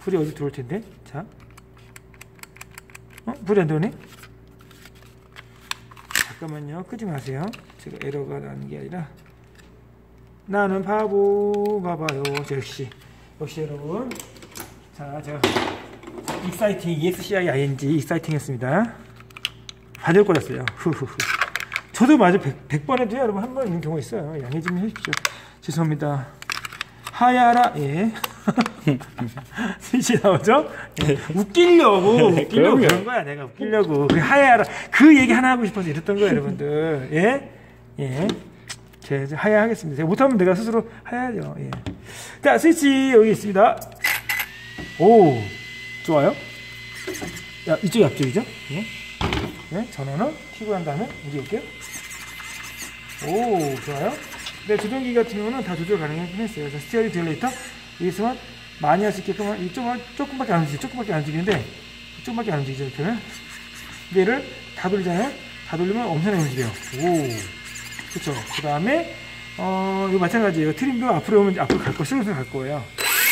불이 어디 들어올 텐데. 자, 불이 안 들어오네. 잠깐만요, 끄지 마세요. 제가 에러가 나는 게 아니라 나는 바보가 봐요. 역시 여러분. 자, 제가 익사이팅 EXCIING 익사이팅 했습니다. 반대로 꺼졌어요. 후후후. 저도 맞아 100번 해도 여러분 한 번 있는 경우가 있어요. 양해 좀 해주십시오. 죄송합니다. 하야라. 예. 스위치 나오죠? 예. 웃기려고 그런 거야. 내가 웃기려고 그 하야라 그 얘기 하나 하고 싶어서 이랬던 거예요, 여러분들. 예. 예. 제가 하야하겠습니다. 제가 못하면 내가 스스로 하야죠. 예. 자, 스위치 여기 있습니다. 오, 좋아요. 야, 이쪽이 앞쪽이죠? 예. 네, 전원은 켜고 난 다음에 움직일게요. 오, 좋아요. 네, 조종기 같은 경우는 다 조절 가능하긴 했어요. 그래서 스티어링 딜레이터 여기서만 많이 할 수 있게끔 조금밖에 안 움직이죠. 조금밖에 안 움직이는데 조금밖에 안 움직이죠. 이렇게 하면 얘를 다 돌리잖아요. 다 돌리면 엄청나게 움직여요. 오, 그렇죠. 그 다음에 이거 마찬가지예요. 트림도 앞으로 오면 앞으로 갈 거, 슬슬 갈 거예요.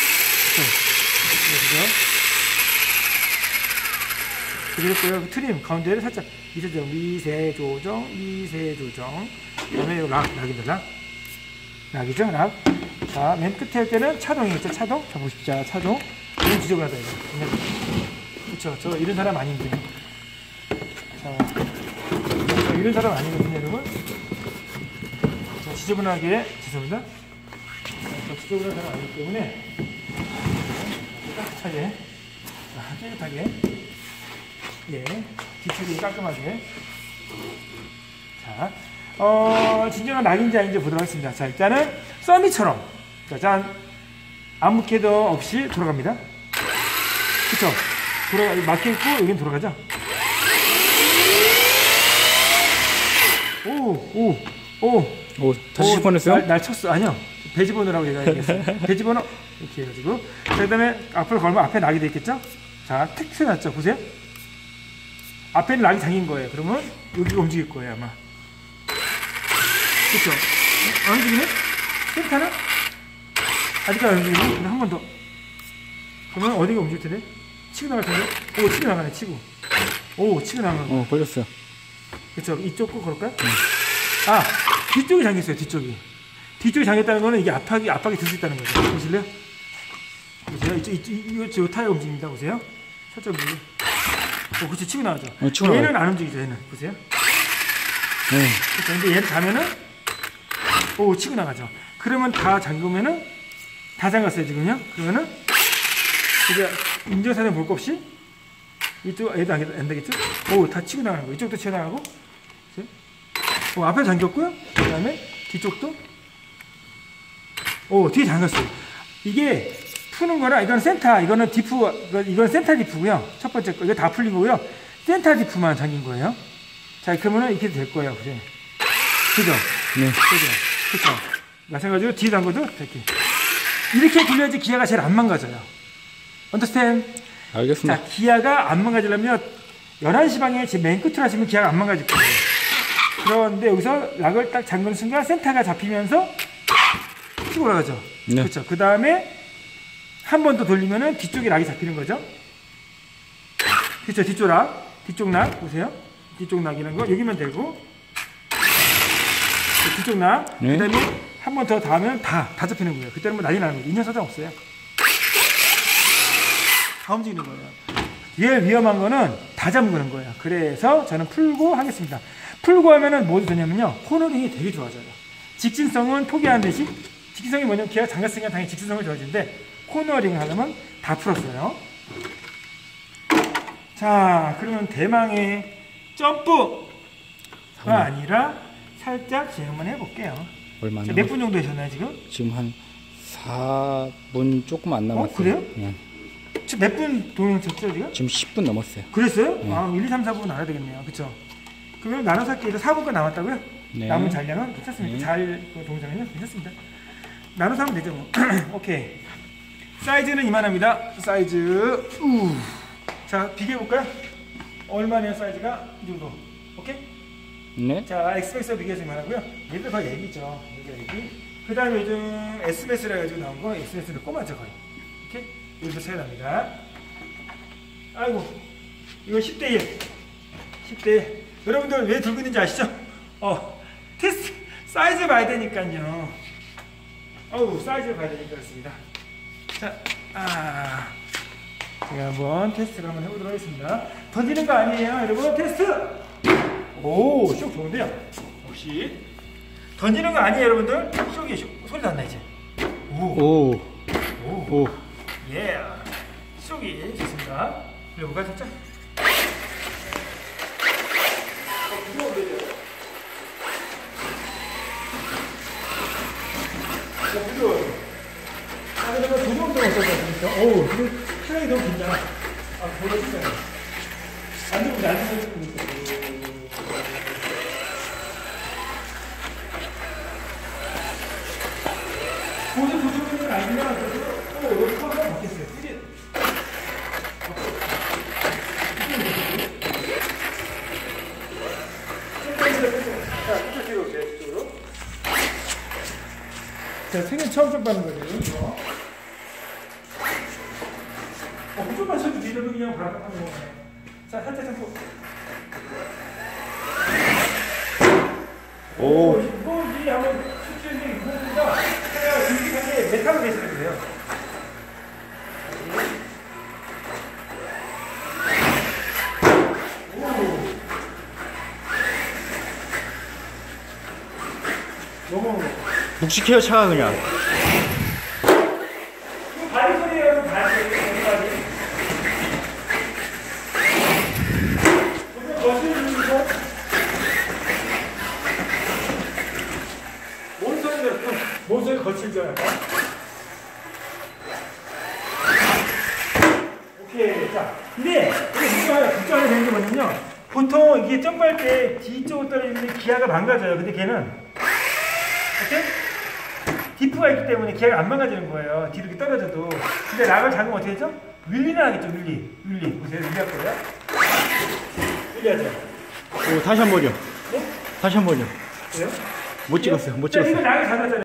그리고요, 트림 가운데를 살짝 미세 조정. 그다음에 락입니다. 락이죠, 락. 자, 맨 끝에 할 때는 차동이겠죠, 차동. 자, 보십시오, 차동. 이건 지저분하다 이거. 그렇죠, 저 이런 사람 아닌데. 자, 저 이런 사람 아니거든요, 여러분. 자, 지저분하게 죄송합니다. 저 지저분한 사람 아니기 때문에 깨끗하게. 예, 뒤쪽이 깔끔하게. 자, 진정한 락인지 아닌지 보도록 하겠습니다. 자, 일단은 써니처럼, 짠, 아무 캐도 없이 돌아갑니다. 그쵸? 막혀있고 여긴 돌아가죠? 오, 다시 집어넣었어요? 날 쳤어. 아니요, 배 집어넣으라고 제가 얘기했어요. 배 집어넣어. 이렇게 해가지고. 자, 그 다음에 앞으로 걸면 앞에 낙이 되겠죠? 자, 텍스 났죠? 보세요. 앞에는 락이 잠긴 거예요. 그러면 여기가 움직일 거예요, 아마. 그쵸? 안 움직이네? 센터는? 아직까지 안 움직이네? 근데 한 번 더. 그러면 어디가 움직일 텐데? 치고 나갈 텐데? 오, 치고 나가네, 치고. 오, 치고 나가네. 걸렸어요. 그쵸? 이쪽 거 걸을까요? 아, 뒤쪽이 잠겼어요, 뒤쪽이. 뒤쪽이 잠겼다는 거는 이게 압박이 들 수 있다는 거죠. 보실래요? 보세요. 이거 타이어 움직입니다. 보세요. 살짝 움직여. 오, 그치, 치고 나가죠. 얘는 안 움직이죠, 얘는. 보세요. 그쵸, 근데 얘를 자면은, 오, 치고 나가죠. 그러면 다 잠그면은, 다 잠갔어요, 지금요. 그러면은, 이제, 인증사진 볼 거 없이, 이쪽, 얘도 안 되겠죠? 오, 다 치고 나가는 거. 이쪽도 치고 나가고, 오, 앞에 잠겼고요. 그 다음에, 뒤쪽도, 오, 뒤에 잠갔어요. 이게, 푸는 거라 이건 센터, 이거는 디프, 이건 센터 디프고요. 첫 번째 거, 이거 다 풀린 거고요. 센터 디프만 잠긴 거예요. 자, 그러면은 이렇게 될 거예요. 그죠? 네. 그죠? 마찬가지로 뒤에 잠궈도 이렇게 굴려야지 기아가 제일 안 망가져요. understand? 알겠습니다. 자, 기아가 안 망가지려면 11시 방향에 제 맨 끝으로 하시면 기아가 안 망가질 거예요. 그런데 여기서 락을 딱 잠그는 순간 센터가 잡히면서 치고 올라가죠. 네. 그렇죠. 그 다음에 한 번 더 돌리면은 뒤쪽에 락이 잡히는 거죠. 그렇죠. 뒤쪽 락 보세요. 뒤쪽 락이라는 거 여기면 되고, 뒤쪽 락. 네. 그다음에 한 번 더 닿으면 다 잡히는 거예요. 그때는 뭐 난리 나는 거예요. 인연 사정 없어요. 다 움직이는 거예요. 제일 위험한 거는 다 잠그는 거예요. 그래서 저는 풀고 하겠습니다. 풀고 하면은 뭐도 되냐면요, 코너링이 되게 좋아져요. 직진성은 포기하는 대신, 직진성이 뭐냐면 기아가 잠갔으니까 당연히 직진성이 좋아지는데, 코너링 하려면 다 풀었어요. 자, 그러면 대망의 점프가 아니라 살짝 진행만 해볼게요. 얼마 몇 분 정도 되셨나요, 지금? 지금 한 4분 조금 안 남았어요. 그래요? 네. 지금 몇 분 동영쳤죠, 지금? 지금 10분 넘었어요. 그랬어요? 네. 아, 1, 2, 3, 4분 알아야 되겠네요. 그쵸? 그러면 나눠서 할게요. 4분간 남았다고요? 네. 남은 잔량은 괜찮습니다. 네. 동영상은요? 괜찮습니다. 나눠서 하면 되죠, 뭐. 오케이. 사이즈는 이만합니다. 사이즈. 자, 비교해볼까요? 얼마네요, 사이즈가? 이 정도. 오케이? 네. 자, 엑스맥스와 비교해서 이만하고요. 얘들 거의 애기죠. 얘기. 그 다음에 요즘 S매스라 해가지고 나온 거, S매스는 꼬마죠, 거의. 오케이? 여기서 차이 납니다. 아이고, 이거 10대1. 10대1. 여러분들 왜 들고 있는지 아시죠? 테스트, 사이즈 봐야 되니까요. 사이즈 봐야 되니까 그렇습니다. 자, 제가 한번 테스트를 한번 해보도록 하겠습니다. 던지는 거 아니에요, 여러분. 테스트! 오, 쇼 좋은데요? 역시. 던지는 거 아니에요, 여러분들. 쇼기, 소리 났나, 이제? 오. 예. 쇼기, 좋습니다. 해볼까요, 살짝? 부드러워요. 그러면 두 정도는 어떨까요? 오, 근데 시간이 너무 긴다. 보여주세요. 안 들고 안 들고. 보조 조정은 아니면 여기 커버가 바뀌었어요. 자, 이쪽으로 오세요. 이쪽으로. 자, 생일 처음 접하는 거죠. 이거. 조금만 쳐도 뒤로 그냥 바로 하는 거예요. 자, 살짝 잡고. 이거지 한번 숙제인데 이거보다 그냥 굵직하게 메탈로 내시면 돼요. 너무 묵직해요, 차가 그냥. 이거 발이 소리예요, 발이. 거슬리면서 뭔 소리 거칠죠, 약간. 오케이. 자, 근데 이게 걱정하게 되는 게 뭐냐면요. 보통 이게 점프할 때 뒤쪽으로 떨어지면 기아가 망가져요. 근데 걔는 오케이? 디프가 있기 때문에 기아가 안 망가지는 거예요. 뒤로 이렇게 떨어져도. 근데 락을 잡으면 어떻게 되죠? 윌리는 하겠죠, 윌리. 보세요, 윌리 할 거예요. 윌리 하죠. 다시 한 번요. 네? 다시 한 번요. 그래요? 못 찍었어요. 이거 락을 잡았잖아요.